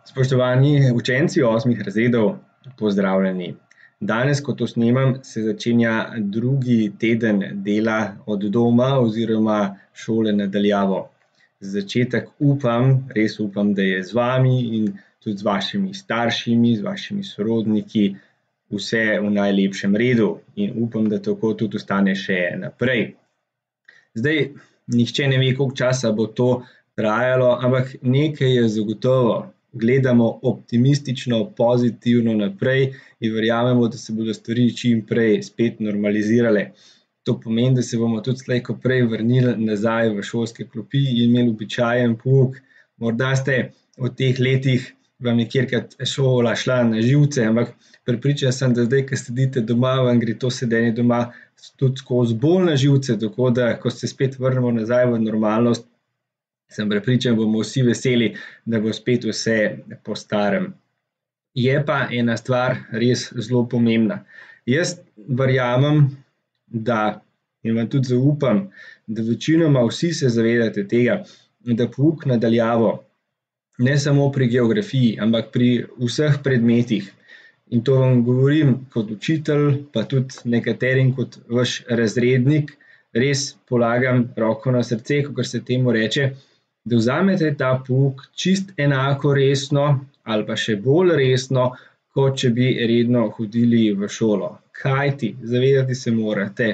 Spoštovani učenci 8. razredov, pozdravljeni. Danes, ko to snemam, se začenja drugi teden dela od doma oziroma šole na daljavo. Za začetek res upam, da je z vami in tudi z vašimi staršimi, z vašimi sorodniki vse v najlepšem redu in upam, da tako tudi ostane še naprej. Zdaj, nihče ne ve, koliko časa bo to trajalo, ampak nekaj je zagotovo. Gledamo optimistično, pozitivno naprej in verjamemo, da se bodo stvari čim prej spet normalizirale. To pomeni, da se bomo tudi slej ko prej vrnili nazaj v šolske klopi in imeli običajen pouk. Morda ste v teh letih vam je kjerkrat šola šla na živce, ampak prepričan sem, da zdaj, ko sedite doma, vam gre to sedenje doma tudi skozi bolj na živce, tako da, ko se spet vrnemo nazaj v normalnost, sem prepričan, bomo vsi veseli, da bo spet vse po starem. Je pa ena stvar res zelo pomembna. Jaz verjamem, in vam tudi zaupam, da večinoma vsi se zavedate tega, da pouk na daljavo, ne samo pri geografiji, ampak pri vseh predmetih, in to vam govorim kot učitelj, pa tudi nekaterim kot vaš razrednik, res polagam roko na srce, kakor se temu reče, da vzamete ta pouk čisto enako resno ali pa še bolj resno, kot če bi redno hodili v šolo. Kajti, zavedati se morate,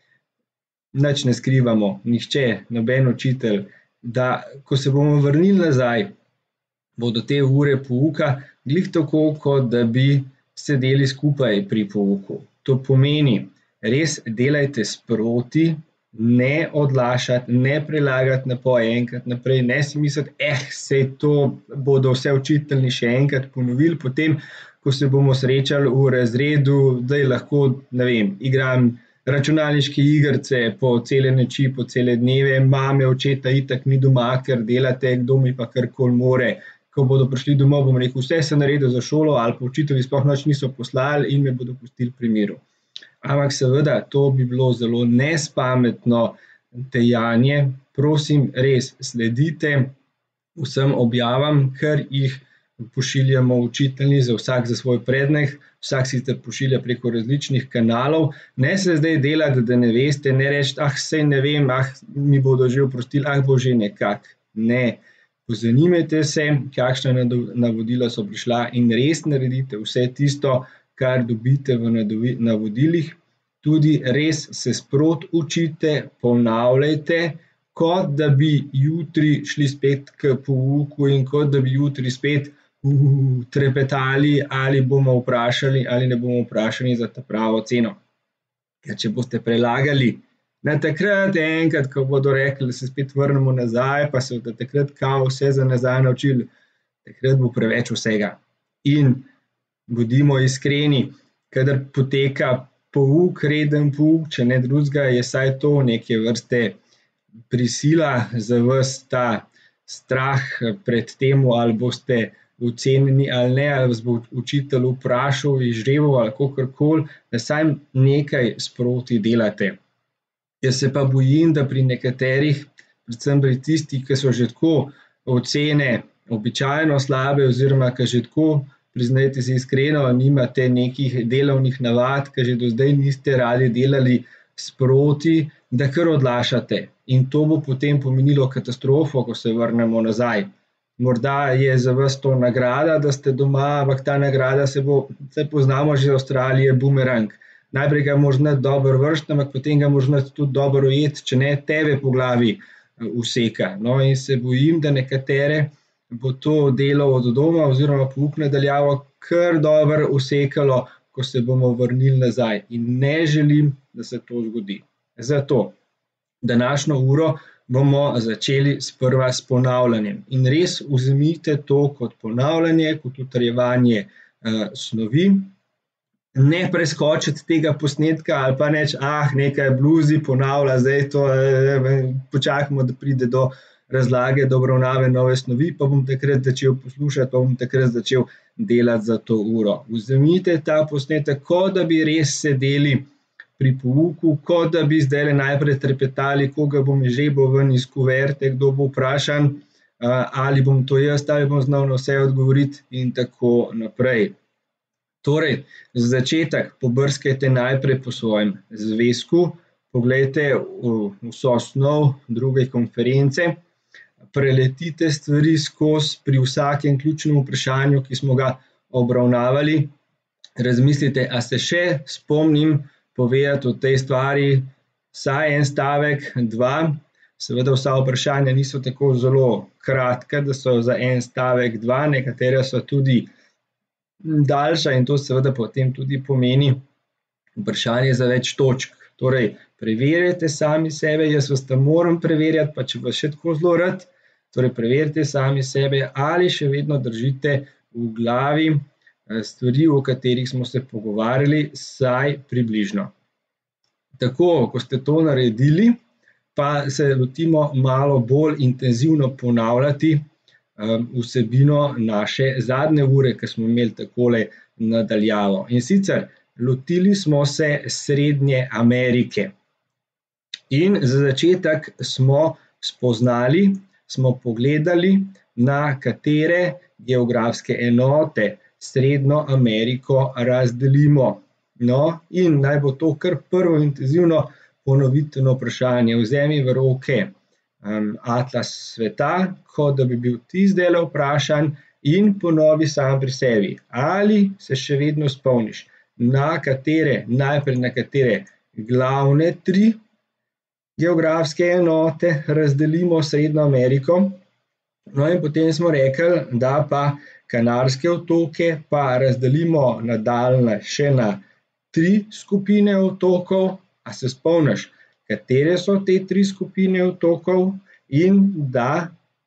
nič ne skrivamo, nihče, noben učitelj, da ko se bomo vrnili nazaj, bodo te ure pouka glih tako, kot da bi sedeli skupaj pri pouku. To pomeni, res delajte sproti, ne odlašati, ne prelagati na enkrat naprej, ne si misliti, saj to bodo vse učitelji še enkrat ponovili, potem, ko se bomo srečali v razredu, zdaj lahko, ne vem, igram računalniške igrice po cele noči, po cele dneve, mame, očeta itak ni doma, ker delate, kdo mi pa karkoli more. Ko bodo prišli domov, bom rekel, vse sem naredil za šolo ali pa učitelji sploh nič niso poslali in me bodo pustili pri miru. Ampak seveda, to bi bilo zelo nespametno dejanje. Prosim, res sledite vsem objavam, ker jih pošiljamo učitelji za vsak za svoj predmet, vsak sicer pošilja preko različnih kanalov. Ne se zdaj delati, da ne veste, ne reči, saj ne vem, mi bodo že oprostili, bo že nekako. Ne, pozanimajte se, kakšna navodila so prišla in res naredite vse tisto, kar dobite v navodilih, tudi res se sproti učite, ponavljajte, kot da bi jutri šli spet k pouku in kot da bi jutri spet trepetali, ali bomo vprašali ali ne bomo vprašani za ta pravo ceno. Ker če boste prelagali na takrat enkrat, ko bodo rekli, da se spet vrnemo nazaj, pa se bodo takrat kao vse za nazaj naučili, takrat bo preveč vsega. In bodimo iskreni, kadar poteka pouk, reden pouk, če ne drugega, je vsaj to neke vrste prisila za vas, ta strah pred tem, ali boste ocenjeni ali ne, ali vas bo učitelj vprašal, izžreval ali kakorkoli, da vsaj nekaj sproti delate. Jaz se pa bojim, da pri nekaterih, predvsem pri tistih, ki so že tako ocene običajno slabe oziroma ki že tako, priznajte si iskreno, nimate nekih delovnih navad, ki že do zdaj niste radi delali sproti, da kar odlašate. In to bo potem pomenilo katastrofo, ko se vrnemo nazaj. Morda je za vas to nagrada, da ste doma, ampak ta nagrada saj poznamo že iz Avstralije, bumerang. Najprej ga moraš znati dobro vreči, ampak potem ga moraš znati tudi dobro ujeti, če ne tebe po glavi useka. No, in se bojim, da nekatere bo to delo od doma oziroma pouk na daljavo kar dobro usekalo, ko se bomo vrnili nazaj. In ne želim, da se to zgodi. Zato današnjo uro bomo začeli sprva s ponavljanjem. In res vzemite to kot ponavljanje, kot utrjevanje snovi. Ne preskočiti tega posnetka ali pa reči, nekaj bluzi ponavlja, zdaj to počakajmo, da pride do razlage, do obravnave nove snovi, pa bom takrat začel poslušati, pa bom takrat začel delati za to uro. Vzemite ta posnetek, kot da bi res sedeli pri pouku, kot da bi zdajle najprej trepetali, koga bom izžrebal ven iz kuverte, kdo bo vprašan, ali bom to jaz, ali bom znal na vse odgovoriti in tako naprej. Torej, za začetek pobrskajte najprej po svojem zvezku, poglejte vso snov druge konference, preletite stvari skozi pri vsakem ključnem vprašanju, ki smo ga obravnavali. Razmislite, a se še spomnim povedati o tej stvari vsaj en stavek, dva. Seveda vsa vprašanja niso tako zelo kratka, da so za en stavek, dva, nekatera so tudi daljša in to seveda potem tudi pomeni vprašanje za več točk. Torej, preverjajte sami sebe, jaz vas tam moram preverjati, pa če vas še tako zelo rad, torej preverite sami sebe, ali še vedno držite v glavi stvari, o katerih smo se pogovarjali, vsaj približno. Tako, ko ste to naredili, pa se lotimo malo bolj intenzivno ponavljati vsebino naše zadnje ure, ki smo imeli takole nadaljavo. In sicer, lotili smo se Srednje Amerike. In za začetek smo spoznali, smo pogledali, na katere geografske enote Srednjo Ameriko razdelimo. No, in naj bo to kar prvo intenzivno ponovitveno vprašanje. Vzemi v roke atlas sveta, kot da bi bil ti zdajle vprašan, in ponovi sam pri sebi. Ali se še vedno spomniš, najprej na katere glavne 3 geografske enote razdelimo Srednjo Ameriko. No in potem smo rekli, da pa Kanarske otoke pa razdelimo nadaljnje še na 3 skupine otokov. A se spomniš, katere so te 3 skupine otokov, in da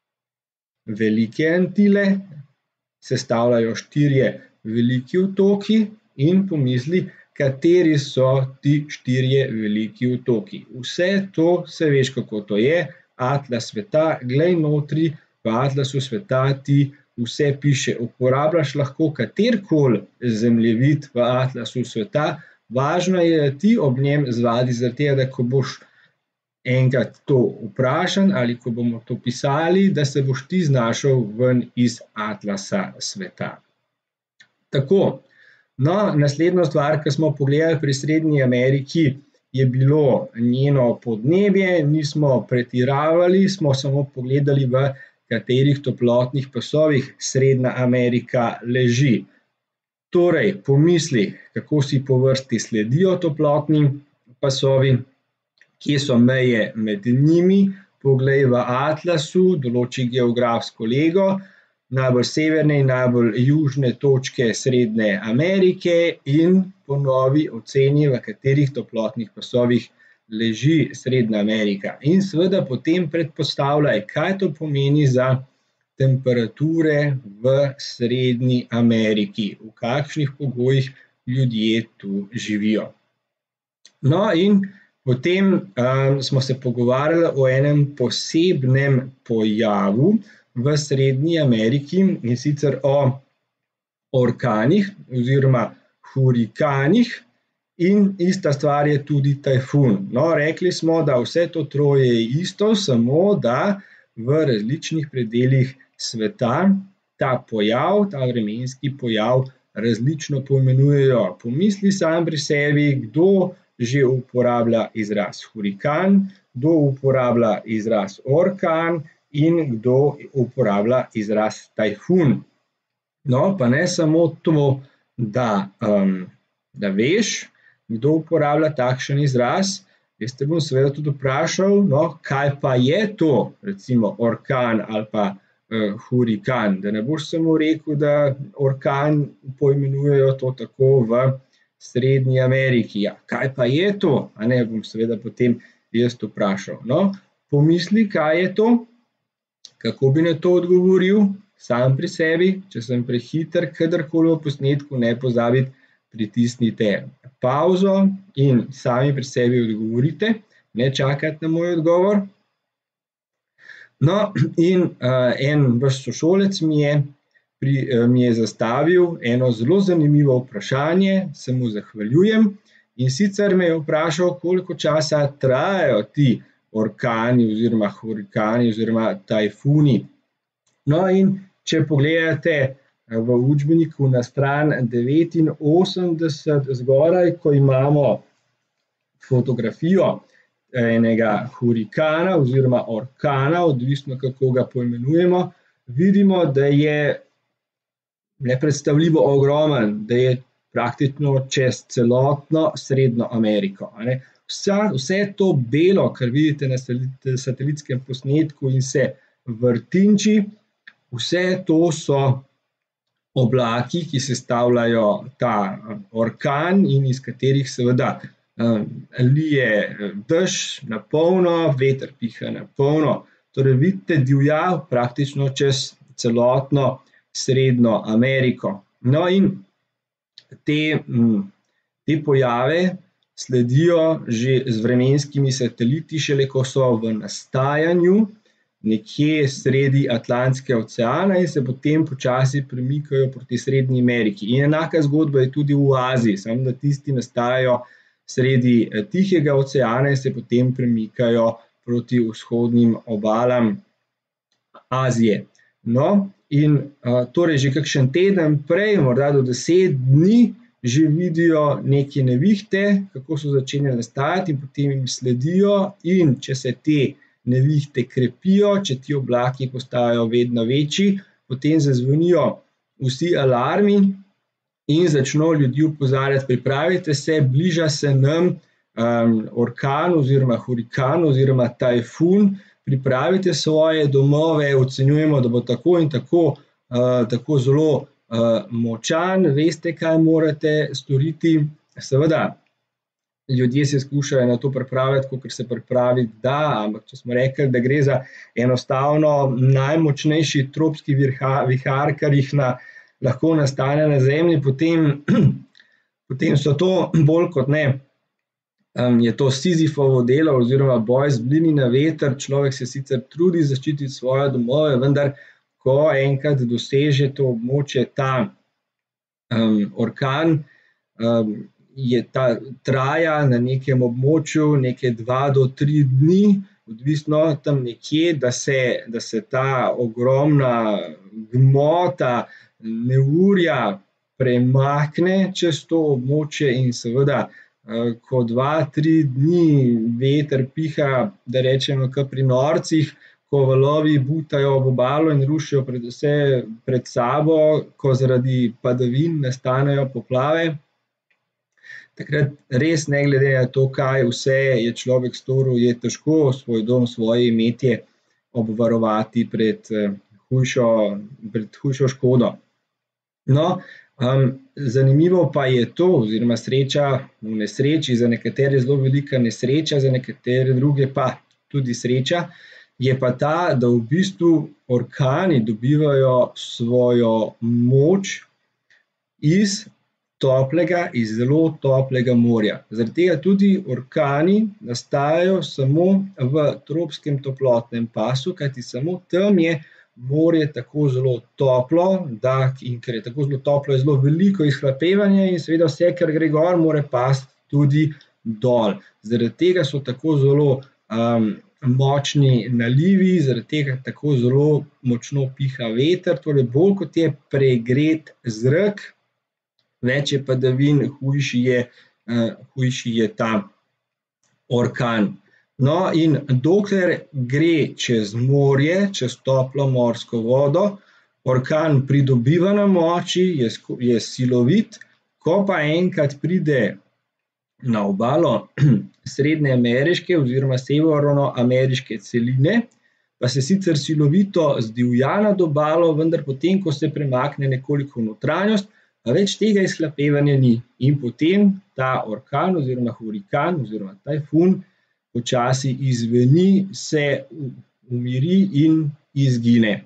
Velike Antile sestavljajo 4 veliki otoki, in pomisli, kateri so ti 4 veliki otoki. Vse to se veš, kako to je, atlas sveta, glej notri, v atlasu sveta ti vse piše. Uporabljaš lahko katerikoli zemljevid v atlasu sveta, važno je, da ti ob njem zvadi, zaradi tega, da ko boš enkrat to vprašan ali ko bomo to pisali, da se boš ti znašel ven iz atlasa sveta. Tako, no, naslednjo stvar, ki smo pogledali pri Srednji Ameriki, je bilo njeno podnebje, nismo pretiravali, smo samo pogledali, v katerih toplotnih pasovih Srednja Amerika leži. Torej, pomisli, kako si po vrsti sledijo toplotni pasovi, kje so meje med njimi, poglej v atlasu, določi geografsko lego, najbolj severne in najbolj južne točke Srednje Amerike in ponovi oceni, v katerih toplotnih pasovih leži Srednja Amerika. In seveda potem predpostavljaj, kaj to pomeni za temperature v Srednji Ameriki, v kakšnih pogojih ljudje tu živijo. No, in potem smo se pogovarjali o enem posebnem pojavu v Srednji Ameriki, in sicer o orkanih oziroma hurikanih, in ista stvar je tudi tajfun. No, rekli smo, da vse to troje je isto, samo da v različnih predelih sveta ta pojav, ta vremenski pojav različno poimenujejo. Pomisli sam pri sebi, kdo že uporablja izraz hurikan, kdo uporablja izraz orkan in kdo uporablja izraz tajfun. No, pa ne samo to, da veš, kdo uporablja takšen izraz, jaz te bom seveda tudi vprašal, no, kaj pa je to, recimo orkan ali pa hurikan, da ne boš samo rekel, da orkan poimenujejo to tako v Srednji Ameriki. Ja, kaj pa je to? A ne, bom seveda potem jaz vprašal. No, pomisli, kaj je to, kako bi na to odgovoril, sam pri sebi, če sem prehiter, kadarkoli v posnetku, ne pozabiti, pritisnite pavzo in sami pri sebi odgovorite, ne čakati na moj odgovor. No, in en vaš sošolec mi je zastavil eno zelo zanimivo vprašanje, se mu zahvaljujem, in sicer me je vprašal, koliko časa trajajo ti orkani oziroma hurikani oziroma tajfuni. No, in če pogledate v učbeniku na stran 89 zgoraj, ko imamo fotografijo enega hurikana oziroma orkana, odvisno kako ga poimenujemo, vidimo, da je nepredstavljivo ogromen, da je praktično čez celotno Srednjo Ameriko. Vse to belo, kar vidite na satelitskem posnetku in se vrtinči, vse to so oblaki, ki sestavljajo ta orkan in iz katerih seveda lije dež na polno, veter piha na polno. Torej vidite, divja praktično čez celotno Srednjo Ameriko. No, in te pojave sledijo že z vremenskimi sateliti, šele ko so v nastajanju nekje sredi Atlantskega oceana in se potem počasi premikajo proti Srednji Ameriki. In enaka zgodba je tudi v Aziji, samo da tisti nastajajo sredi Tihega oceana in se potem premikajo proti vzhodnim obalam Azije. No, in torej že kakšen teden prej, morda do 10 dni, že vidijo neke nevihte, kako so začenjale nastajati in potem jim sledijo, in če se te nevihte krepijo, če ti oblaki postajajo vedno večji, potem zazvonijo vsi alarmi in začno ljudi opozarjati, pripravite se, bliža se nam orkan oziroma hurikan oziroma tajfun, pripravite svoje domove, ocenjujemo, da bo tako in tako zelo močan, veste, kaj morate storiti. Seveda, ljudje se skušajo na to pripraviti, kakor se pripraviti da, ampak če smo rekli, da gre za enostavno najmočnejši tropski vihar, kar jih lahko nastane na Zemlji, potem so to bolj kot ne, je to Sizifovo delo oziroma boj z blini na veter. Človek se sicer trudi zaščititi svoje domove, vendar ko enkrat doseže to območje ta orkan, traja na nekem območju neke 2 do 3 dni, odvisno tam nekje, da se ta ogromna gmota neurja premakne čez to območje in seveda, ko 2-3 dni veter piha, da rečemo, kot pri norcih, ko valovi butajo ob obalo in rušijo vse pred sabo, ko zaradi padavin nastanejo poplave. Takrat res, ne glede na to, kaj vse je človek storil, je težko svoj dom, svoje imetje obvarovati pred hujšo škodo. No, zanimivo pa je to, oziroma sreča v nesreči, za nekatere zelo velika nesreča, za nekatere druge pa tudi sreča, je pa ta, da v bistvu orkani dobivajo svojo moč iz zelo toplega morja. Zaradi tega tudi orkani nastajajo samo v tropskem toplotnem pasu, kajti samo tam je morje tako zelo toplo, in ker je tako zelo toplo, je zelo veliko izhlapevanja in seveda vse, kar gre gor, mora pasti tudi dol. Zaradi tega so tako zelo močni nalivi, zaradi tega tako zelo močno piha veter, torej bolj kot je pregret zrak, več je padavin, hujši je ta orkan. No, in dokler gre čez morje, čez toplo morsko vodo, orkan pridobiva na moči, je silovit, ko pa enkrat pride na obalo Srednje ameriške oziroma severnoameriške celine, pa se sicer silovito zdivja nad obalo, vendar potem, ko se premakne nekoliko v notranjost, pa več tega izhlapevanja ni. In potem ta orkan oziroma hurikan oziroma tajfun počasi izzveni, se umiri in izgine.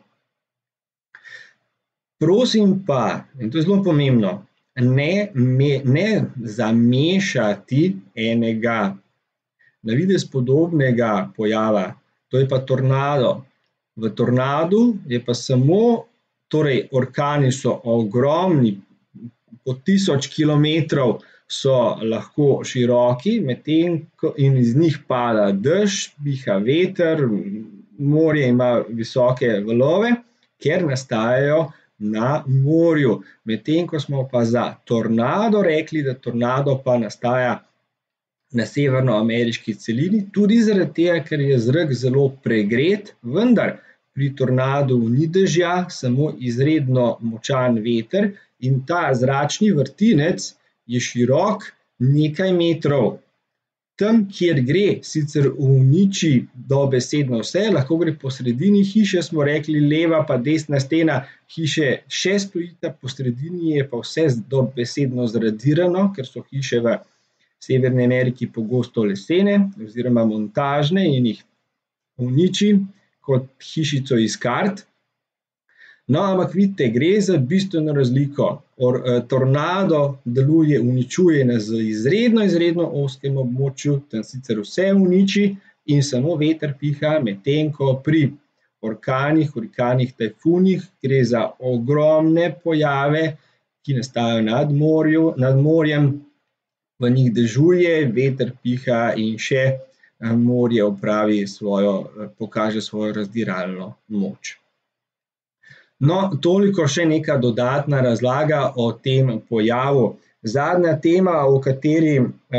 Prosim pa, in to je zelo pomembno, ne zamešati enega na videz podobnega pojava, to je pa tornado. V tornadu je pa samo, torej orkani so ogromni, po 1000 kilometrov so lahko široki, medtem in iz njih pada dež, piha veter, morje ima visoke valove, ker nastajajo na morju. Medtem ko smo pa za tornado rekli, da tornado pa nastaja na severnoameriški celini, tudi zaradi tega, ker je zrak zelo pregret, vendar pri tornadu ni dežja, samo izredno močan veter in ta zračni vrtinec je širok nekaj metrov. Tam, kjer gre, sicer uniči dobesedno vse, lahko gre po sredini hiše, smo rekli, leva pa desna stena hiše še stojita, po sredini je pa vse dobesedno zradirano, ker so hiše v Severni Ameriki pogosto lesene oziroma montažne in jih uniči kot hišico iz kart. No, ampak vidite, gre za bistveno razliko. Tornado deluje, uničuje na izredno ozkem območju, tam sicer vse uniči in samo veter piha, medtem ko pri orkanih, hurikanih, tajfunih gre za ogromne pojave, ki nastajajo nad morjem, v njih dežuje, veter piha in še morje pokaže svojo razdiralno moč. No, toliko še neka dodatna razlaga o tem pojavu. Zadnja tema, o kateri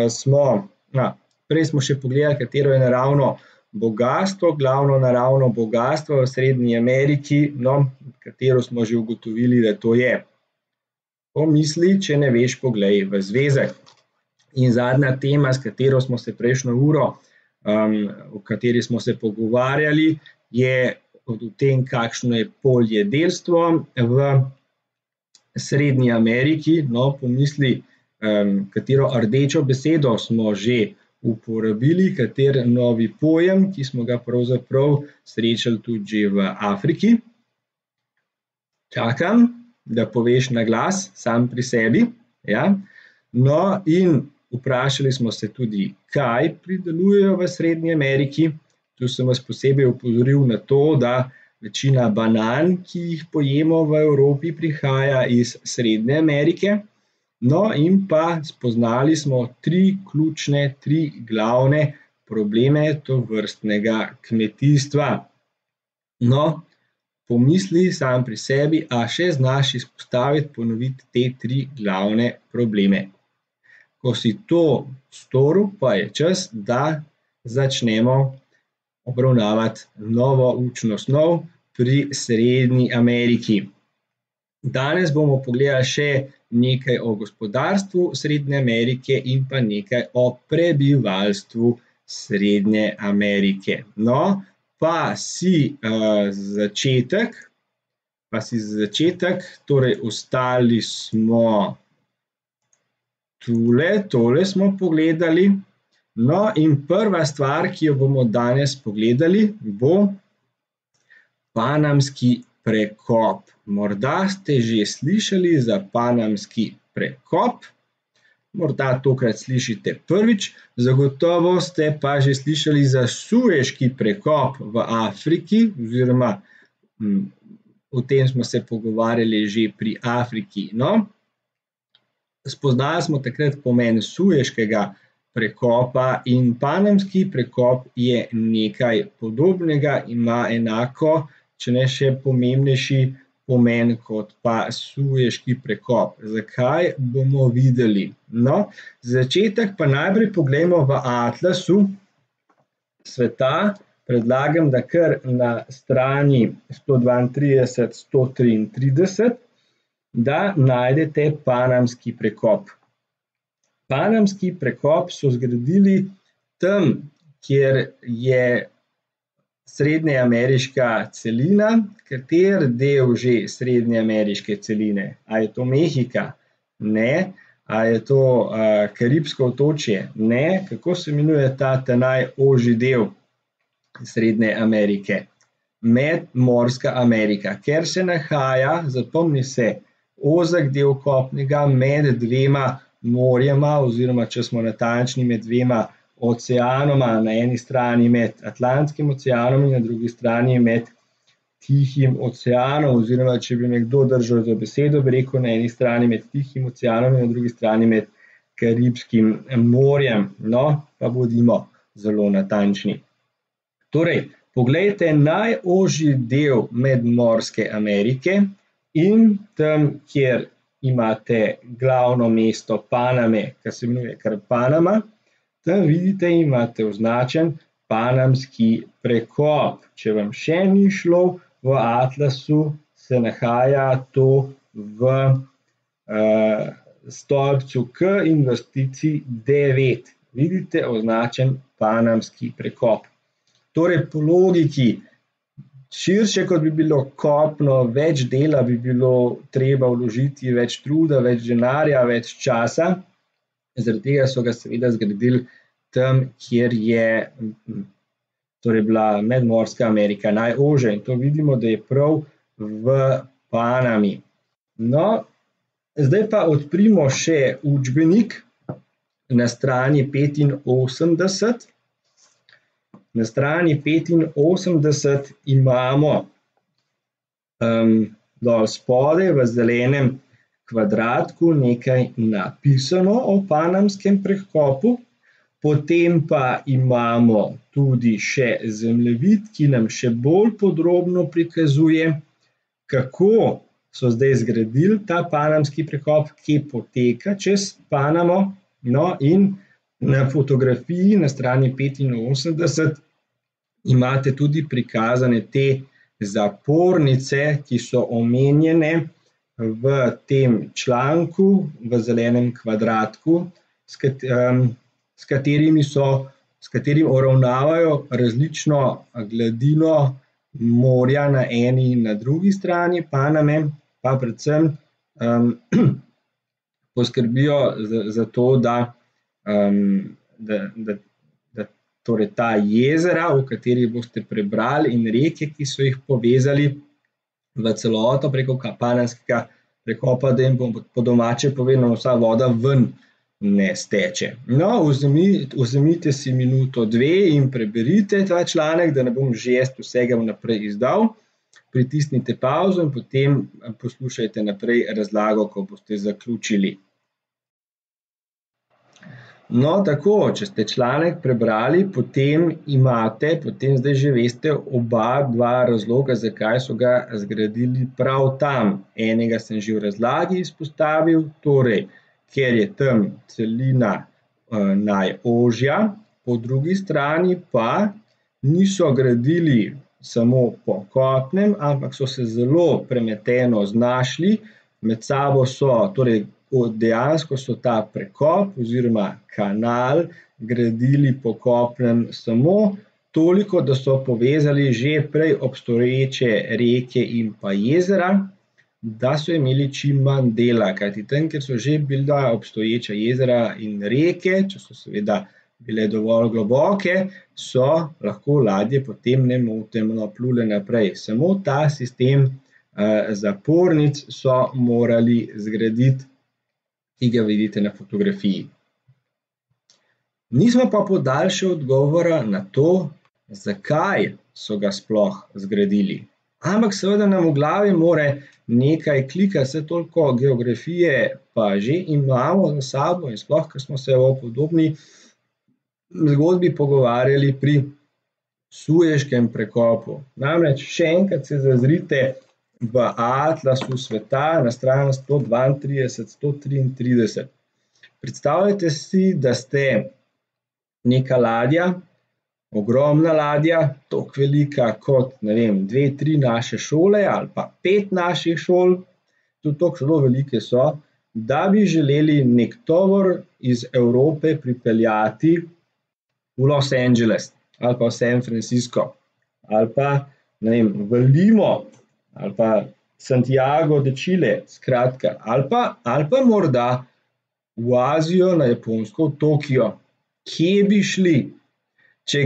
prej smo še pogledali, katero je naravno bogastvo, glavno naravno bogastvo v Srednji Ameriki, katero smo že ugotovili, da to je. Pomisli, če ne veš, poglej v zvezek. In zadnja tema, s katero smo se prejšnjo uro, o kateri smo se pogovarjali, je o tem, kakšno je poljedelstvo v Srednji Ameriki. No, pomisli, katero rdečo besedo smo že uporabili, kater novi pojem, ki smo ga pravzaprav srečali tudi že v Afriki. Čakam, da poveš na glas, sam pri sebi. Ja. No, in vprašali smo se tudi, kaj pridelujejo v Srednji Ameriki. Tu sem vas posebej opozoril na to, da večina banan, ki jih pojemo v Evropi, prihaja iz Srednje Amerike. No, in pa spoznali smo tri glavne probleme tovrstnega kmetijstva. No, pomisli sam pri sebi, a še znaš izpostaviti, ponoviti te tri glavne probleme. Ko si to storil, pa je čas, da začnemo obravnavati novo učno snov pri Srednji Ameriki. Danes bomo pogledali še nekaj o gospodarstvu Srednje Amerike in pa nekaj o prebivalstvu Srednje Amerike. No, pa si začetek, torej ostali smo tole smo pogledali. No, in prva stvar, ki jo bomo danes pogledali, bo panamski prekop. Morda ste že slišali za panamski prekop, morda tokrat slišite prvič, zagotovo ste pa že slišali za Sueški prekop v Afriki, oziroma o tem smo se pogovarjali že pri Afriki. No, spoznali smo takrat pomen Sueškega prekopa in panamski prekop je nekaj podobnega, ima enako, če ne še pomembnejši pomen kot pa Sueški prekop. Zakaj, bomo videli. No, začetek pa najprej poglejmo v atlasu sveta. Predlagam, da kar na strani 132-133, da najdete panamski prekop. Panamski prekop so zgradili tam, kjer je srednjeameriška celina. Kater del že srednjeameriške celine? A je to Mehika? Ne. A je to Karibsko otočje? Ne. Kako se imenuje ta najožji del Srednje Amerike? Medmorska Amerika, ker se nahaja, zapomni se, ozek del kopnega med dvema morjema, oziroma če smo natančni, med dvema oceanoma, na eni strani med Atlantskim oceanom in na drugi strani med Tihim oceanom, oziroma če bi me kdo držal za besedo, bi rekel na eni strani med Tihim oceanom in na drugi strani med Karibskim morjem. No, pa bodimo zelo natančni. Torej, Poglejte najožji del medmorske Amerike in tam, kjer imate glavno mesto Paname, ki se imenuje kar Panama, tam vidite, imate označen Panamski prekop. Če vam še ni šlo, v atlasu se nahaja to v stolpcu K in v stici 9. Vidite označen Panamski prekop. Torej, po logiki, širše kot bi bilo kopno, več dela bi bilo treba vložiti, več truda, več denarja, več časa. Zaradi tega so ga seveda zgradili tam, kjer je torej bila medmorska Amerika najožja, in to vidimo, da je prav v Panami. No, zdaj pa odprimo še učbenik na strani 85. Na strani 85 imamo dol spodaj v zelenem kvadratku nekaj napisano o panamskem prekopu, potem pa imamo tudi še zemljevid, ki nam še bolj podrobno prikazuje, kako so zdaj zgradili ta panamski prekop, ki poteka čez Panamo. No, in na fotografiji na strani 85 imate tudi prikazane te zapornice, ki so omenjene v tem članku v zelenem kvadratku, s katerim uravnavajo različno gladino morja na eni in na drugi strani Paname, pa predvsem poskrbijo za to, da torej ta jezera, o katerih boste prebrali, in reke, ki so jih povezali v celoto preko panamskega prekopa, da jim po domače povedano vsa voda ven ne steče. No, vzemite si minuto, dve in preberite ta članek, da ne bom že jaz vsega vnaprej izdal. Pritisnite pavzo in potem poslušajte naprej razlago, ko boste zaključili. No, tako, če ste članek prebrali, potem zdaj že veste dva razloga, zakaj so ga zgradili prav tam. Enega sem že v razlagi izpostavil, torej, ker je tam celina najožja, po drugi strani pa niso gradili samo po kopnem, ampak so se zelo premeteno znašli, med sabo so, torej dejansko so ta prekop oziroma kanal gradili po kopnem samo toliko, da so povezali že prej obstoječe reke in pa jezera, da so imeli čim manj dela, kajti tam, kjer so že bila obstoječa jezera in reke, če so seveda bile dovolj globoke, so lahko ladje potem nemoteno plule naprej. Samo ta sistem zapornic so morali zgraditi, ki ga vidite na fotografiji. Nismo pa podali še odgovora na to, zakaj so ga sploh zgradili. Ampak seveda nam v glavi more nekaj klika, vse toliko geografije pa že imamo za sabo in sploh, ker smo se o podobni zgodbi pogovarjali pri Sueškem prekopu. Namreč še enkrat se zazrite v atlasu sveta na stran 132-133. Predstavljajte si, da ste neka ladja, ogromna ladja, toliko velika kot, 2-3 naše šole ali pa 5 naših šol, tudi toliko zelo velike so, da bi želeli nek tovor iz Evrope pripeljati v Los Angeles ali pa v San Francisco ali pa, v Limo ali pa Santiago de Chile, skratka, ali pa morda v Azijo, na Japonsko, v Tokio. Kje bi šli? Če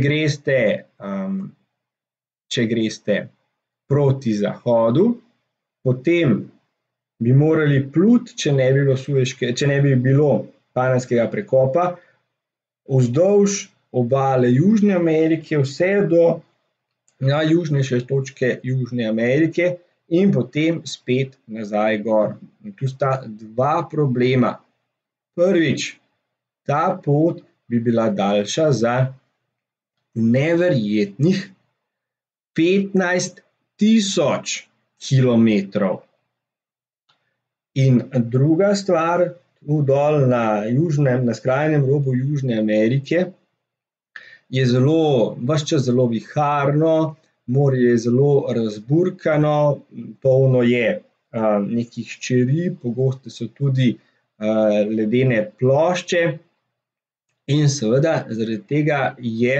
greste proti zahodu, potem bi morali pluti, če ne bi bilo panamskega prekopa, vzdolž obale Južne Amerike, vse do najjužnejše točke Južne Amerike in potem spet nazaj gor. In tu sta dva problema. Prvič, ta pot bi bila daljša za neverjetnih 15.000 kilometrov. In druga stvar, tu dol na skrajnem robu Južne Amerike je ves čas zelo viharno, morje je zelo razburkano, polno je nekih čeri, pogoste so tudi ledene plošče in seveda zaradi tega je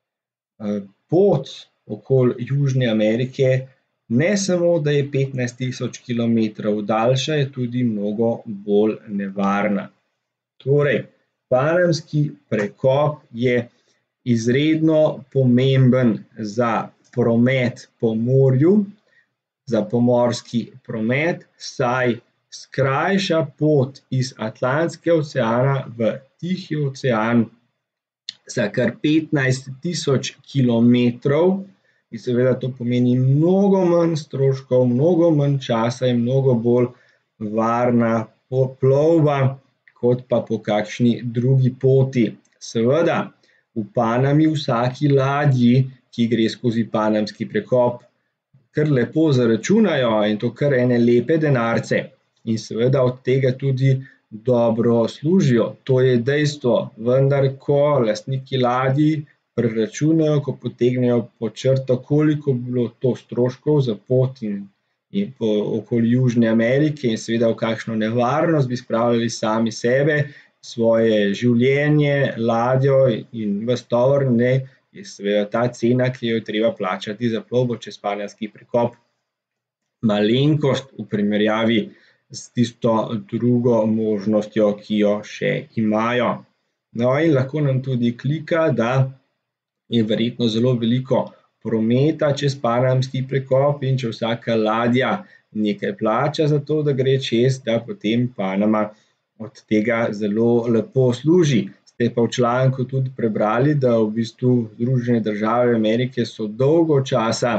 pot okoli Južne Amerike ne samo, da je 15.000 kilometrov daljša, je tudi mnogo bolj nevarna. Torej, Panamski prekop je izredno pomemben za promet po morju, za pomorski promet, saj skrajša pot iz Atlantskega oceana v Tihi ocean za kar 15.000 kilometrov. In seveda to pomeni mnogo manj stroškov, mnogo manj časa in mnogo bolj varna plovba, kot pa po kakšni drugi poti. Seveda, v Panami vsaki ladji, ki gre skozi Panamski prekop, kar lepo zaračunajo in to kar ene lepe denarce. In seveda od tega tudi dobro služijo. To je dejstvo, vendar ko lastniki ladij preračunajo, ko potegnejo pod črto, koliko bi bilo to stroškov za pot in okoli Južne Amerike in seveda v kakšno nevarnost bi spravljali sami sebe, svoje življenje, ladjo in ves tovor, je seveda ta cena, ki jo je treba plačati za plovbo čez Panamski prekop, malenkost v primerjavi s tisto drugo možnostjo, ki jo še imajo. No, in lahko nam tudi klika, da je verjetno zelo veliko prometa čez Panamski prekop in če vsaka ladja nekaj plača za to, da gre čez, da potem Panama od tega zelo lepo služi. Ste pa v članku tudi prebrali, da v bistvu Združene države Amerike so dolgo časa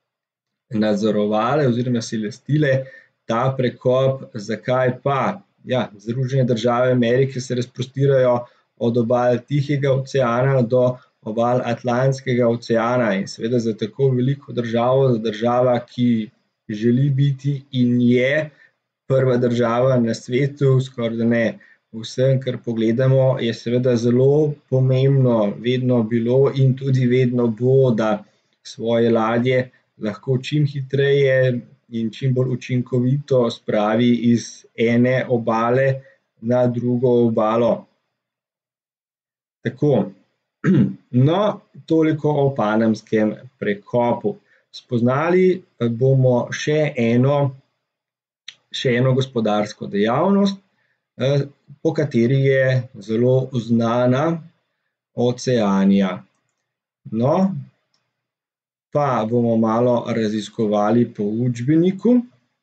nadzorovale oziroma si lastile ta prekop. Zakaj pa? Ja, Združene države Amerike se razprostirajo od obal Tihega oceana do obal Atlantskega oceana in seveda za tako veliko državo, za država, ki želi biti in je prva država na svetu, skoraj da ne vsem, kar pogledamo, je seveda zelo pomembno vedno bilo in tudi vedno bo, da svoje ladje lahko čim hitreje in čim bolj učinkovito spravi iz ene obale na drugo obalo. Tako. No, toliko o Panamskem prekopu. Spoznali bomo še eno gospodarsko dejavnost, po kateri je zelo znana Oceanija. No, pa bomo malo raziskovali po učbeniku.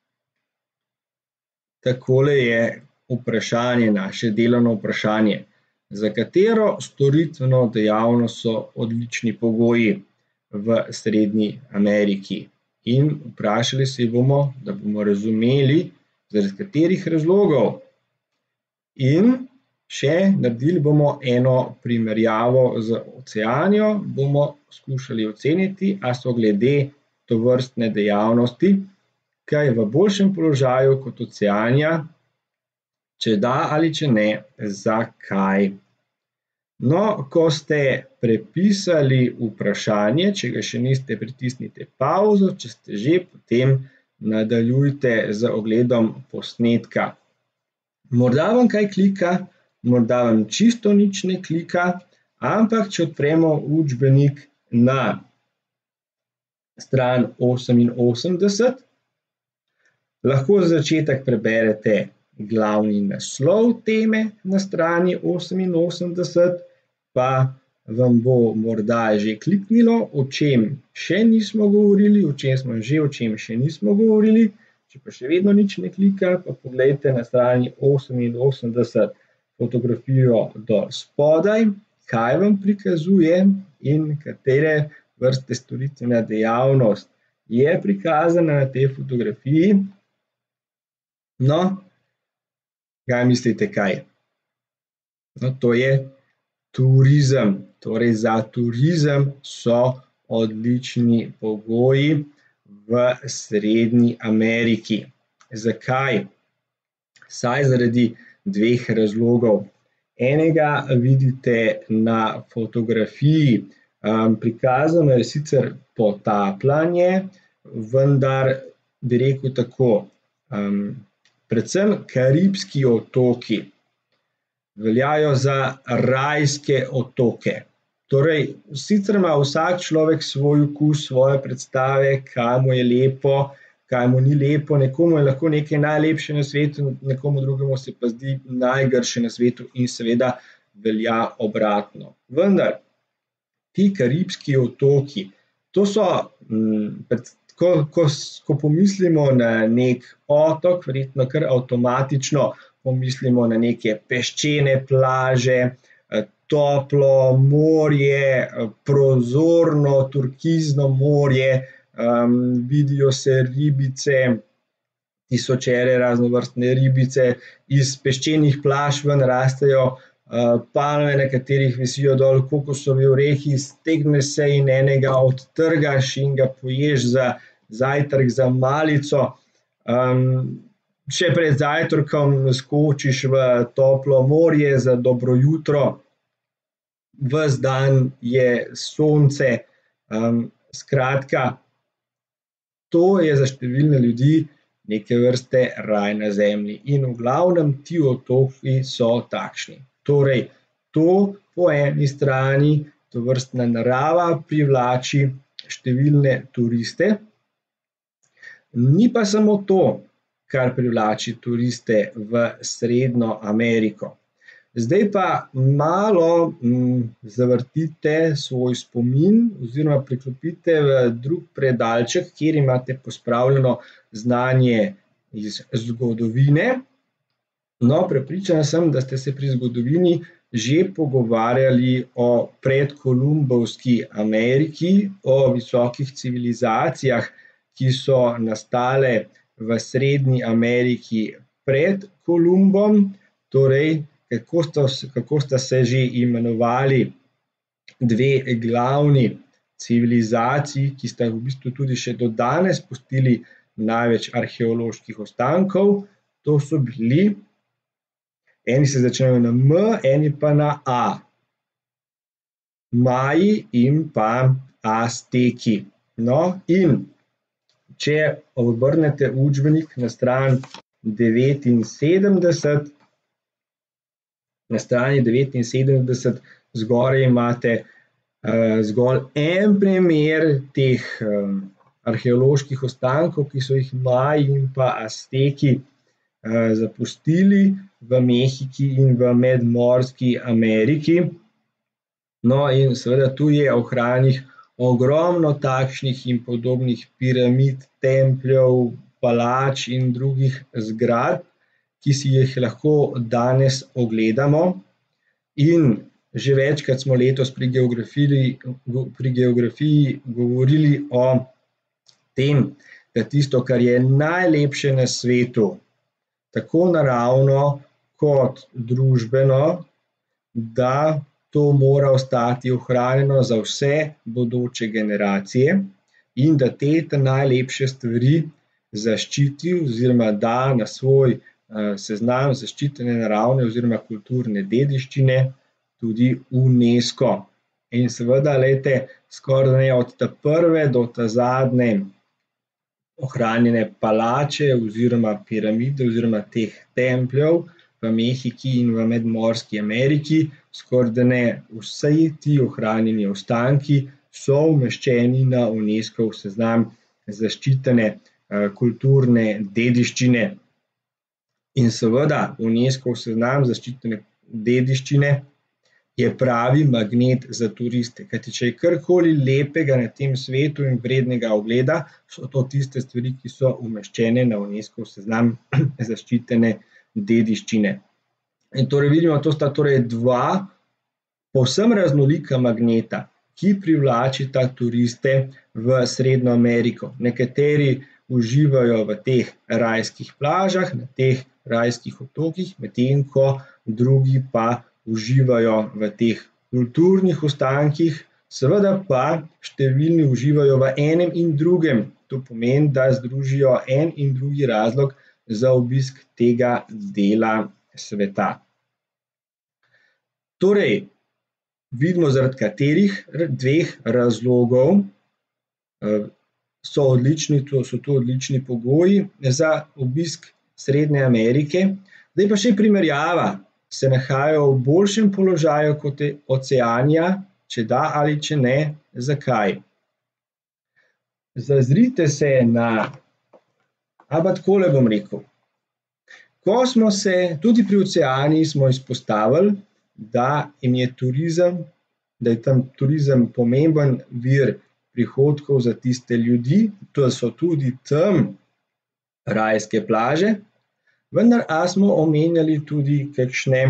Takole je vprašanje, naše delovno vprašanje. Za katero storitveno dejavnost so odlični pogoji v Srednji Ameriki? In vprašali se bomo, da bomo razumeli, zaradi katerih razlogov. In še naredili bomo eno primerjavo z Oceanijo, bomo skušali oceniti, a so glede tovrstne dejavnosti kaj v boljšem položaju kot Oceanija, če da ali če ne, zakaj. No, ko ste prepisali vprašanje, če ga še niste, pritisnite pavzo, če ste že, potem nadaljujte z ogledom posnetka. Morda vam kaj klika, morda vam čisto nič ne klika, ampak če odpremo učbenik na stran 88, lahko za začetek preberete glavni naslov teme na strani 88, pa vam bo morda že kliknilo, o čem še nismo govorili, o čem smo že, o čem še nismo govorili. Če pa še vedno nič ne klika, pa poglejte na strani 88 fotografijo dol spodaj, kaj vam prikazuje in katere vrste storitvena dejavnost je prikazana na tej fotografiji. No, kaj mislite, kaj? No, to je turizem. Torej, za turizem so odlični pogoji v Srednji Ameriki. Zakaj? Saj zaradi dveh razlogov. Enega vidite na fotografiji. Prikazano je sicer potapljanje, vendar bi rekel tako, predvsem Karibski otoki veljajo za rajske otoke. Torej, sicer ima vsak človek svoj okus, svoje predstave, kaj mu je lepo, kaj mu ni lepo, nekomu je lahko nekaj najlepše na svetu, nekomu drugemu se pa zdi najgrše na svetu in seveda velja obratno. Vendar, ti Karibski otoki, to so, ko pomislimo na nek otok, verjetno kar avtomatično pomislimo na neke peščene plaže, toplo morje, prozorno turkizno morje, vidijo se ribice, tisočere raznovrstne ribice, iz peščenih plaž ven rastejo palme, na katerih visijo dol kokosovi orehi, stegne se in enega odtrgaš in ga poješ za zajtrk, za malico. Še pred zajtrkom skočiš v toplo morje za dobro jutro, ves dan je sonce, skratka, to je za številne ljudi neke vrste raj na zemlji in v glavnem ti otoki so takšni. Torej, to po eni strani tovrstna narava privlači številne turiste, ni pa samo to, kar privlači turiste v Srednjo Ameriko. Zdaj pa malo zavrtite svoj spomin oziroma priklopite v drug predalček, kjer imate pospravljeno znanje iz zgodovine. No, prepričana sem, da ste se pri zgodovini že pogovarjali o predkolumbovski Ameriki, o visokih civilizacijah, ki so nastale v Srednji Ameriki pred Kolumbom, torej kako sta se že imenovali dve glavni civilizaciji, ki sta v bistvu tudi še do danes pustili največ arheoloških ostankov. To so bili, eni se začnejo na M, eni pa na A. Maji in pa Azteki. No, in če obrnete učbenik na stran 79, na strani 79 zgoraj imate zgolj en primer teh arheoloških ostankov, ki so jih Maji in pa Azteki zapustili v Mehiki in v medmorski Ameriki. No, in seveda tu je ohranjenih ogromno takšnih in podobnih piramid, templjev, palač in drugih zgradb, ki si jih lahko danes ogledamo. In že večkrat smo letos pri geografiji govorili o tem, da tisto, kar je najlepše na svetu, tako naravno kot družbeno, da to mora ostati ohranjeno za vse bodoče generacije in da te najlepše stvari zaščiti oziroma da na svoj seznam zaščitene naravne oziroma kulturne dediščine tudi UNESCO. In seveda, glejte, skoraj od ta prve do ta zadnje ohranjene palače oziroma piramide oziroma teh templjev v Mehiki in v medmorski Ameriki, skoraj vsi ti ohranjeni ostanki so umeščeni na UNESCOV seznam zaščitene kulturne dediščine. In seveda, UNESCOV seznam zaščitene dediščine je pravi magnet za turiste, kajti če je karkoli lepega na tem svetu in vrednega ogleda, so to tiste stvari, ki so umeščene na UNESCOV seznam zaščitene dediščine. In torej vidimo, to sta torej dva povsem raznolika magneta, ki privlačita turiste v Srednjo Ameriko. Nekateri uživajo v teh rajskih plažah, na teh rajskih otokih, medtem ko drugi pa uživajo v teh kulturnih ostankih, Seveda pa številni uživajo v enem in drugem. To pomeni, da združijo en in drugi razlog za obisk tega dela sveta. Torej, vidimo, zaradi katerih dveh razlogov so to odlični pogoji za obisk Srednje Amerike. Zdaj pa še primerjava. Se nahajajo v boljšem položaju kot je Oceanija, če da ali če ne, zakaj? Zazrite se takole bom rekel. Ko smo se, tudi pri Oceaniji smo izpostavili, da je tam turizem pomemben vir prihodkov za tiste ljudi, to so tudi tam rajske plaže, vendar smo omenjali tudi kakšne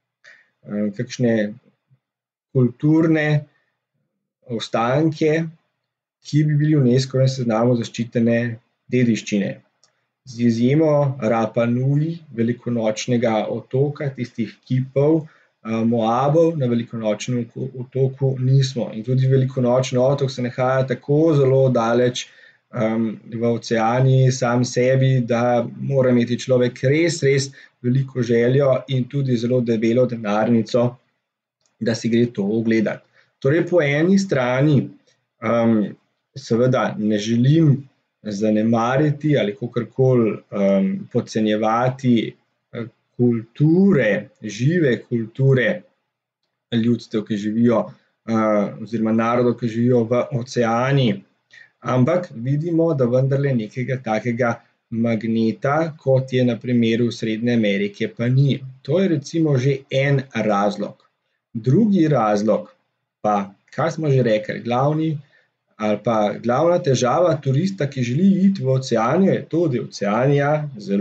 kulturne ostanke, ki bi bili v UNESCO-vem seznamu zaščitene dediščine. Z izjemo Rapa Nui, velikonočnega otoka, tistih kipov, Moabov na velikonočnem otoku nismo. In tudi velikonočni otok se nahaja tako zelo daleč v Oceaniji sam sebi, da mora imeti človek res veliko željo in tudi zelo debelo denarnico, da si gre to ogledati. Torej, po eni strani seveda ne želim zanemariti ali kakorkoli podcenjevati kulture, žive kulture ljudstev, ki živijo, oziroma narodov, ki živijo v Oceaniji, ampak vidimo, da vendarle nekega takega magneta, kot je na primeru Srednje Amerike, pa ni. To je recimo že en razlog. Drugi razlog pa, kaj smo že rekli, glavna težava turista, ki želi iti v Oceanijo, je to, da je Oceanija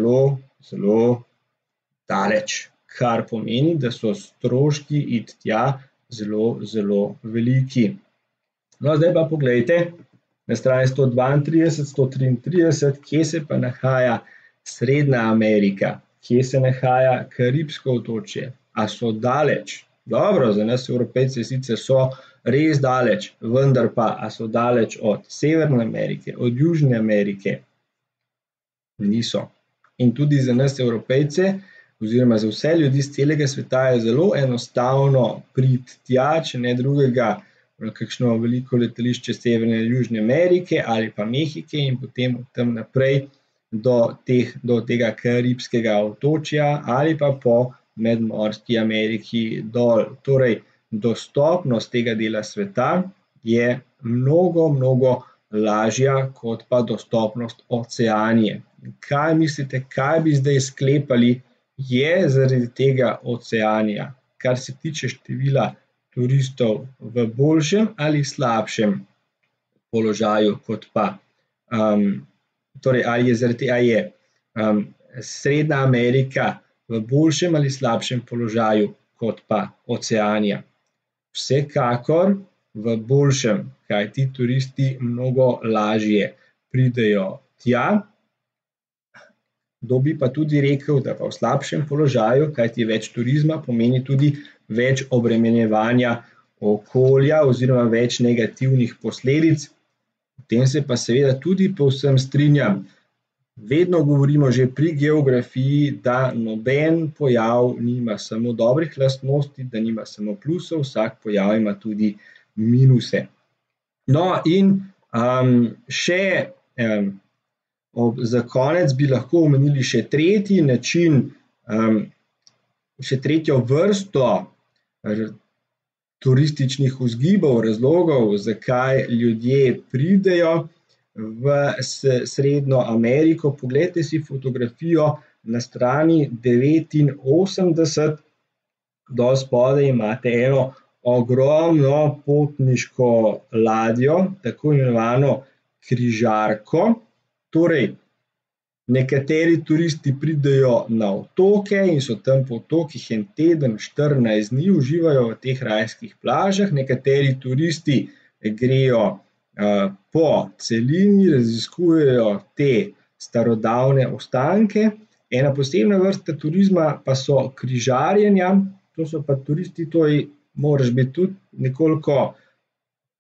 zelo daleč, kar pomeni, da so stroški iti tja zelo veliki. No, zdaj pa poglejte na strani 132, 133, kje se pa nahaja Srednja Amerika, kje se nahaja Karibsko otočje. A so daleč? Dobro, za nas Evropejce sicer so res daleč, vendar pa, a so daleč od Severne Amerike, od Južne Amerike? Niso. In tudi za nas Evropejce, oziroma za vse ljudi z celega sveta je zelo enostavno priti tja, če ne drugega, na kakšno veliko letališče Severne in Južne Amerike ali pa Mehike in potem od tam naprej do tega Karibskega otočja ali pa po medmorski Ameriki dol. Torej, dostopnost tega dela sveta je mnogo lažja kot pa dostopnost Oceanije. Kaj mislite, kaj bi zdaj sklepali, je zaradi tega Oceanija, kar se tiče števila turistov, v boljšem ali slabšem položaju kot pa, torej ali je Srednja Amerika v boljšem ali slabšem položaju kot pa Oceanija? Vsekakor v boljšem, kajti turisti mnogo lažje pridejo tja. Kdo bi pa tudi rekel, da pa v slabšem položaju, kajti več turizma pomeni tudi več obremenjevanja okolja oziroma več negativnih posledic. V tem se pa seveda tudi povsem strinjam. Vedno govorimo že pri geografiji, da noben pojav nima samo dobrih lastnosti, da nima samo plusov, vsak pojav ima tudi minuse. No, in še za konec bi lahko omenili še tretji način, še tretjo vrsto turističnih vzgibov, razlogov, zakaj ljudje pridejo v Srednjo Ameriko. Poglejte si fotografijo na strani 89, dol spodaj imate eno ogromno potniško ladjo, tako imenovano križarko. Torej, nekateri turisti pridejo na otoke in so tam po otokih en teden, 14 dni, uživajo v teh rajskih plažah, nekateri turisti grejo po celini, raziskujejo te starodavne ostanke. Ena posebna vrsta turizma pa so križarjenja, to so pa turisti, moraš biti tudi nekoliko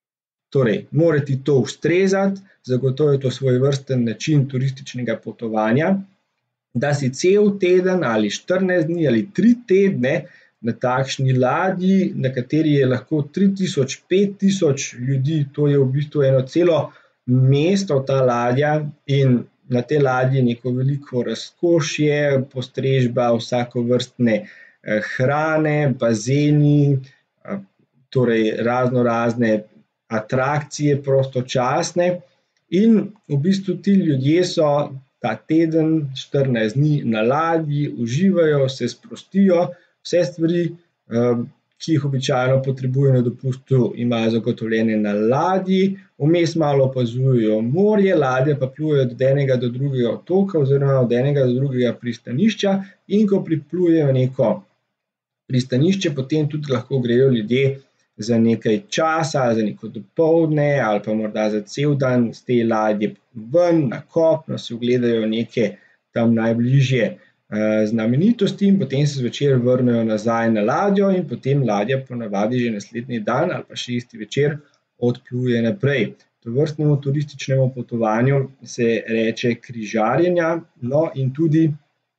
Torej, mora ti to ustrezati, zagotovo je to svojevrsten način turističnega potovanja, da si cel teden ali 14 dni ali 3 tedne na takšni ladji, na kateri je lahko 3000, 5000 ljudi, to je v bistvu eno celo mesto, ta ladja, in na tej ladji neko veliko razkošje, postrežba vsakovrstne hrane, bazeni, torej razne atrakcije prostočasne, in v bistvu ti ljudje so ta teden, 14 dni na ladji, uživajo, se sprostijo, vse stvari, ki jih običajno potrebujejo na dopustu, imajo zagotovljene na ladji, vmes malo opazujejo morje, ladje pa plujejo od enega do drugega otoka oziroma od enega do drugega pristanišča, in ko priplujejo neko pristanišče, potem tudi lahko grejo ljudje za nekaj časa, za neko dopoldne ali pa morda za cel dan s te ladje ven, na kopno, se ogledajo neke tam najbližje znamenitosti in potem se zvečer vrnejo nazaj na ladjo in potem ladja ponavadi že naslednji dan ali pa še isti večer odpluje naprej. Tovrstnemu turističnemu potovanju se reče križarjenja, no, in tudi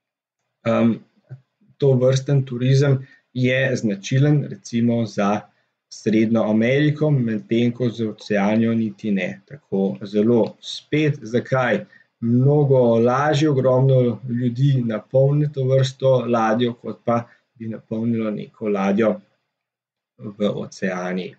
tovrsten turizem je značilen recimo za Srednjo Ameriko, medtem ko z Oceanijo niti ne tako zelo. Spet, zakaj? Mnogo lažje ogromno ljudi napolni to vrsto ladjo, kot pa bi napolnilo neko ladjo v Oceaniji.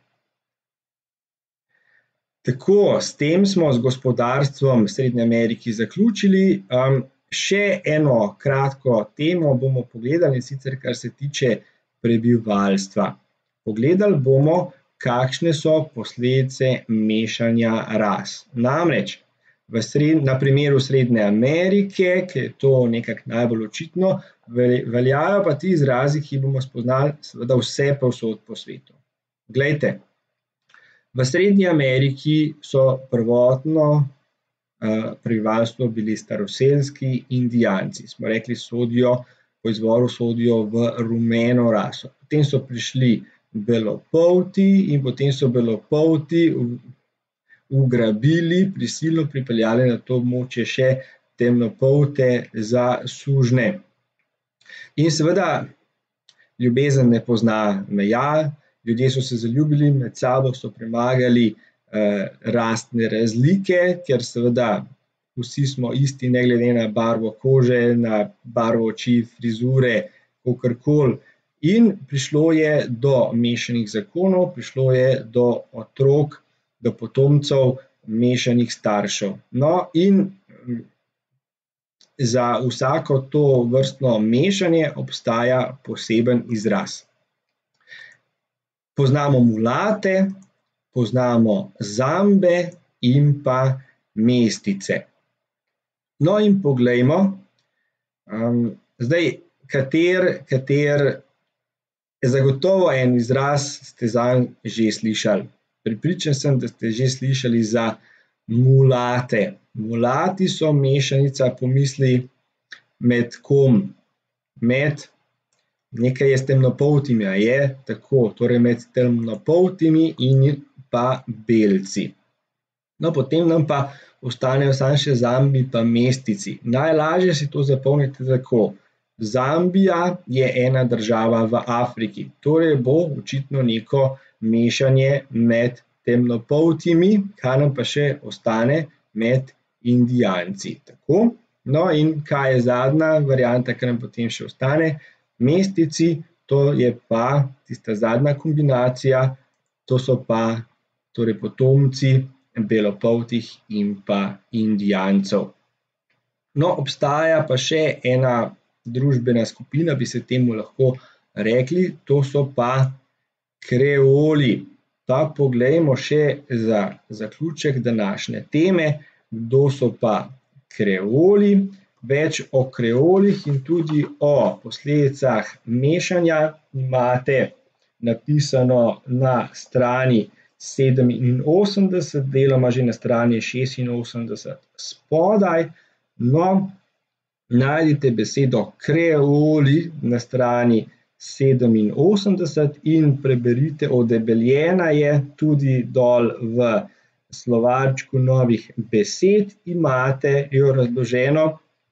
Tako, s tem smo z gospodarstvom v Srednji Ameriki zaključili. Še eno kratko temo bomo pogledali, in sicer kar se tiče prebivalstva. Pogledali bomo, kakšne so posledice mešanja ras. Namreč, na primeru Srednje Amerike, ki je to nekako najbolj očitno, veljajo pa ti izrazi, ki bomo spoznali seveda vse povsod po svetu. Glejte, v Srednji Ameriki so prvotno prebivalstvo bili staroselski Indijanci. Smo rekli, po izvoru sodijo v rumeno raso. Potem so prišli belopolti in potem so belopolti ugrabili, prisilno pripeljali na to območje še temnopolte za sužnje. In seveda ljubezen ne pozna meja, ljudje so se zaljubili, med sabo so premagali rasne razlike, ker seveda vsi smo isti, ne glede na barvo kože, na barvo oči, frizure, kakorkoli. In prišlo je do mešanih zakonov, prišlo je do otrok, do potomcev mešanih staršev. No, in za vsako to vrstno mešanje obstaja poseben izraz. Poznamo mulate, poznamo zambe in pa mestice. No, in poglejmo, zdaj, kater zagotovo en izraz ste zanj že slišali. Prepričan sem, da ste že slišali za mulate. Mulati so mešanica, pomisli, med kom? Med, nekaj je s temnopoltimi, a je tako, torej med temnopoltimi in pa belci. No, potem nam pa ostanejo samo še zambi pa mestici. Najlažje si to zapomnite tako. Zambija je ena država v Afriki, torej bo očitno neko mešanje med temnopoltimi, kar nam pa še ostane med Indijanci. Tako, no, in kaj je zadnja varianta, kar nam potem še ostane? Mestici, to je pa tista zadnja kombinacija, to so pa torej potomci belopoltih in pa Indijancev. No, obstaja pa še ena družbena skupina, bi se temu lahko rekli, to so pa kreoli. Pa poglejmo še za zaključek današnje teme, kdo so pa kreoli. Več o kreolih in tudi o posledicah mešanja imate napisano na strani 87, deloma že na strani 86 spodaj. No, najdite besedo kreoli na strani 87 in preberite, odebeljena je tudi dol v slovarčku novih besed, imate jo razloženo,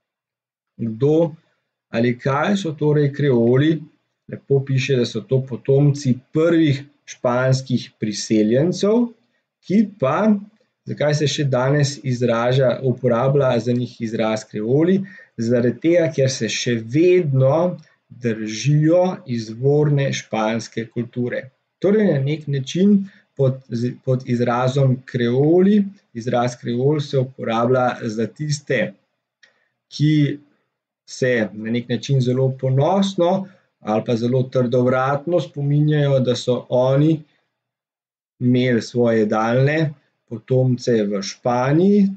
kdo ali kaj so torej kreoli. Lepo piše, da so to potomci prvih španskih priseljencev, ki pa, zakaj se še danes uporablja za njih izraz kreoli, zaradi tega, ker se še vedno držijo izvorne španske kulture. Torej na nek način pod izrazom kreoli, izraz kreol se uporablja za tiste, ki se na nek način zelo ponosno ali pa zelo trdovratno spominjajo, da so oni imeli svoje daljne potomce v Španiji,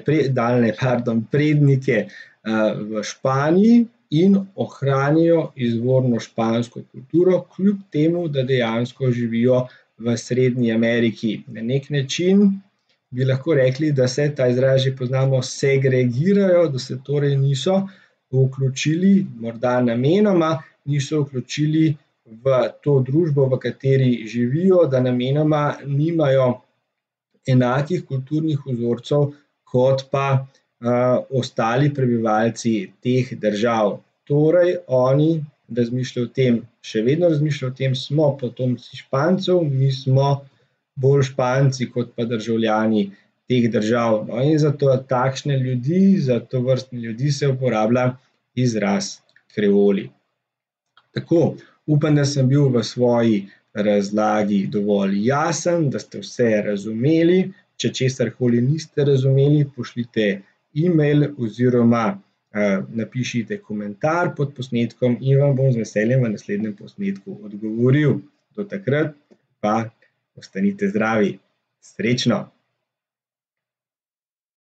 prednike v Španiji in ohranijo izvorno špansko kulturo, kljub temu, da dejansko živijo v Srednji Ameriki. Na nek način bi lahko rekli, da se, ta izraz že poznamo, segregirajo, da se torej niso vključili, morda namenoma niso vključili v to družbo, v kateri živijo, da namenoma nimajo enakih kulturnih vzorcev kot pa ostali prebivalci teh držav. Torej, oni razmišljajo o tem, še vedno razmišljajo o tem, smo potomci Špancev, mi smo bolj Španci kot pa državljani teh držav. No, in zato takšne ljudi, za tovrstne ljudi se uporablja izraz kreoli. Tako, upam, da sem bil v svoji razlagi dovolj jasen, da ste vse razumeli. Če česarkoli niste razumeli, pošljite e-mail oziroma napišite komentar pod posnetkom in vam bom z veseljem v naslednjem posnetku odgovoril. Do takrat pa ostanite zdravi. Srečno!